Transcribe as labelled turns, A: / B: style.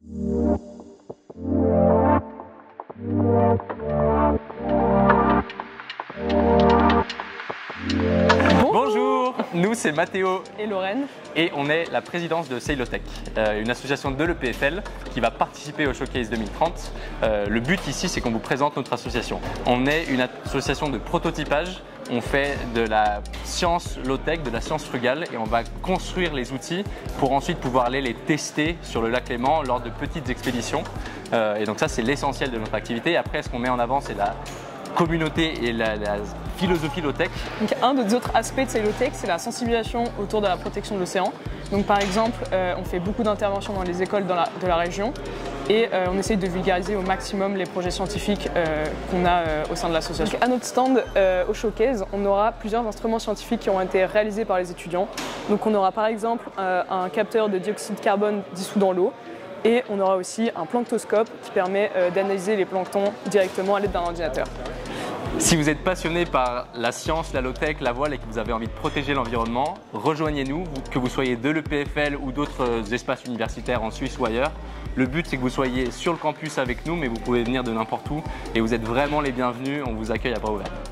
A: Bonjour, nous c'est Mathéo
B: et Lorraine
A: et on est la présidence de Sailotech, une association de l'EPFL qui va participer au Showcase 2030. Le but ici c'est qu'on vous présente notre association. On est une association de prototypage, on fait de la science low-tech, de la science frugale et on va construire les outils pour ensuite pouvoir aller les tester sur le lac Léman lors de petites expéditions. Et donc ça c'est l'essentiel de notre activité. Après ce qu'on met en avant c'est la communauté et la philosophie low-tech.
B: Donc, un des autres aspects de Sailotech, c'est la sensibilisation autour de la protection de l'océan. Donc par exemple, on fait beaucoup d'interventions dans les écoles de la région et on essaye de vulgariser au maximum les projets scientifiques qu'on a au sein de l'association. À notre stand au Showcase, on aura plusieurs instruments scientifiques qui ont été réalisés par les étudiants. Donc on aura par exemple un capteur de dioxyde de carbone dissous dans l'eau. Et on aura aussi un planctoscope qui permet d'analyser les planctons directement à l'aide d'un ordinateur.
A: Si vous êtes passionné par la science, la low-tech, la voile et que vous avez envie de protéger l'environnement, rejoignez-nous, que vous soyez de l'EPFL ou d'autres espaces universitaires en Suisse ou ailleurs. Le but c'est que vous soyez sur le campus avec nous, mais vous pouvez venir de n'importe où et vous êtes vraiment les bienvenus, on vous accueille à bras ouverts.